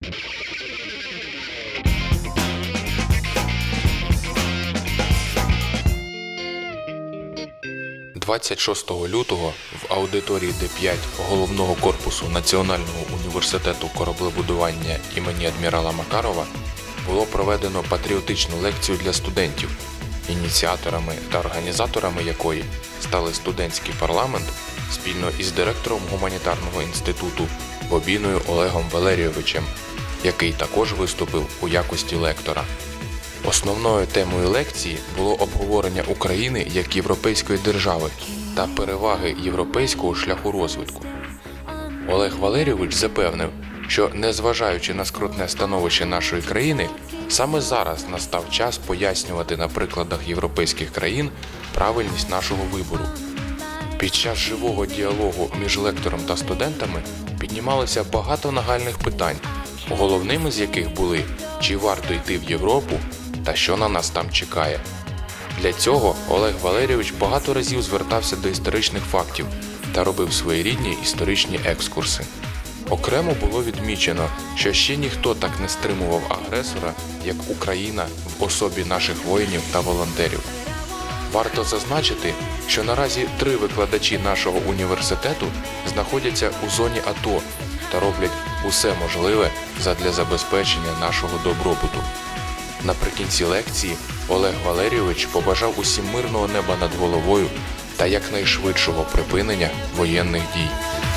«26 лютого в аудиторії Д5 головного корпусу Національного університету кораблебудування імені адмірала Макарова було проведено патріотичну лекцію для студентів, ініціаторами та організаторами якої стали студентський парламент спільно із директором гуманітарного інституту Бобіною Олегом Валерійовичем, який також виступив у якості лектора. Основною темою лекції було обговорення України як європейської держави та переваги європейського шляху розвитку. Олег Валерійович запевнив, що, незважаючи на скрутне становище нашої країни, саме зараз настав час пояснювати на прикладах європейських країн правильність нашого вибору. Під час живого діалогу між лектором та студентами піднімалося багато нагальних питань, головними з яких були, чи варто йти в Європу та що на нас там чекає. Для цього Олег Валерійович багато разів звертався до історичних фактів та робив своєрідні історичні екскурси. Окремо було відмічено, що ще ніхто так не стримував агресора, як Україна в особі наших воїнів та волонтерів. Варто зазначити, що наразі 3 викладачі нашого університету знаходяться у зоні АТО та роблять усе можливе задля забезпечення нашого добробуту. Наприкінці лекції Олег Валерійович побажав усім мирного неба над головою та якнайшвидшого припинення воєнних дій.